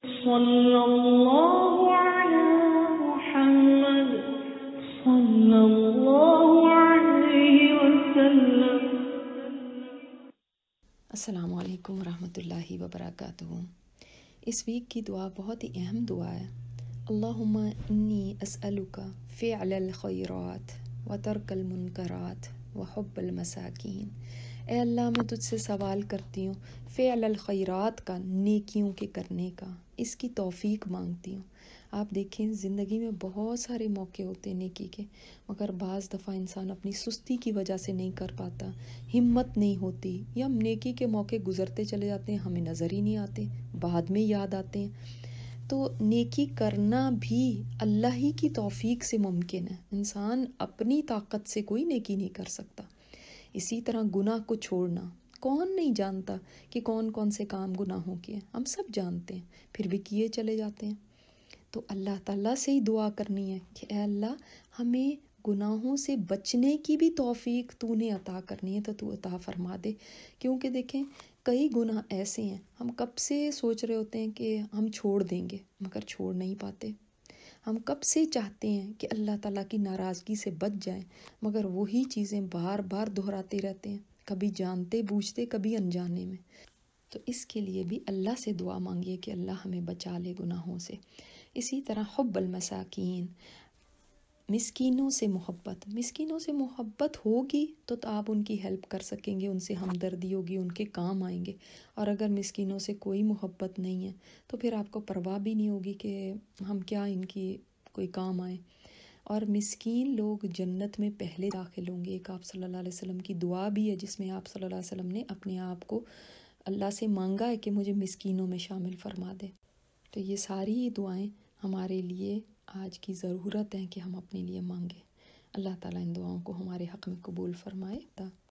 صلی اللہ علی محمد صلی اللہ علیہ وسلم۔ السلام علیکم ورحمۃ اللہ وبرکاتہ۔ اس ویک کی دعا بہت ہی اہم دعا ہے۔ اللہم انی اسألک فعل الخیرات و ترک المنکرات و حب المساکین۔ اے اللہ، میں تجھ سے سوال کرتی ہوں فعل الخیرات کا، نیکیوں کے کرنے کا، اس کی توفیق مانگتی ہوں۔ آپ دیکھیں زندگی میں بہت سارے موقع ہوتے ہیں نیکی کے، مگر بعض دفعہ انسان اپنی سستی کی وجہ سے نہیں کر پاتا، ہمت نہیں ہوتی، یا ہم نیکی کے موقع گزرتے چلے جاتے ہیں، ہمیں نظر ہی نہیں آتے، بعد میں یاد آتے ہیں۔ تو نیکی کرنا بھی اللہ ہی کی توفیق سے ممکن ہے، انسان اپنی طاقت سے کوئی نیکی نہیں کر سکتا۔ اسی طرح گناہ کو چھوڑنا، کون نہیں جانتا کہ کون کون سے کام گناہوں کے ہیں، ہم سب جانتے ہیں، پھر بھی کیے چلے جاتے ہیں۔ تو اللہ تعالیٰ سے ہی دعا کرنی ہے کہ اے اللہ، ہمیں گناہوں سے بچنے کی بھی توفیق تو نے عطا کرنی ہے، تو تو عطا فرما دے۔ کیونکہ دیکھیں کئی گناہ ایسے ہیں، ہم کب سے سوچ رہے ہوتے ہیں کہ ہم چھوڑ دیں گے، مگر چھوڑ نہیں پاتے۔ ہم کب سے چاہتے ہیں کہ اللہ تعالیٰ کی ناراضگی سے بچ جائیں، مگر وہی چیزیں بار بار دہراتے رہتے ہیں، کبھی جانتے بوجھتے، کبھی انجانے میں۔ تو اس کے لیے بھی اللہ سے دعا مانگیے کہ اللہ ہمیں بچا لے گناہوں سے۔ اسی طرح حب المساکین، مسکینوں سے محبت۔ مسکینوں سے محبت ہوگی تو آپ ان کی ہیلپ کر سکیں گے، ان سے ہمدردی ہوگی، ان کے کام آئیں گے۔ اور اگر مسکینوں سے کوئی محبت نہیں ہے تو پھر آپ کو پرواہ بھی نہیں ہوگی کہ ہم کیا ان کی کوئی کام آئیں۔ اور مسکین لوگ جنت میں پہلے داخل ہوں گے۔ ایک آپ صلی اللہ علیہ وسلم کی دعا بھی ہے جس میں آپ صلی اللہ علیہ وسلم نے اپنے آپ کو اللہ سے مانگا ہے کہ مجھے مسکینوں میں شامل فرما دے۔ تو یہ ساری دعائیں ہمارے لیے آج کی ضرورت ہیں کہ ہم اپنے لیے مانگیں۔ اللہ تعالیٰ ان دعاؤں کو ہمارے حق میں قبول فرمائے۔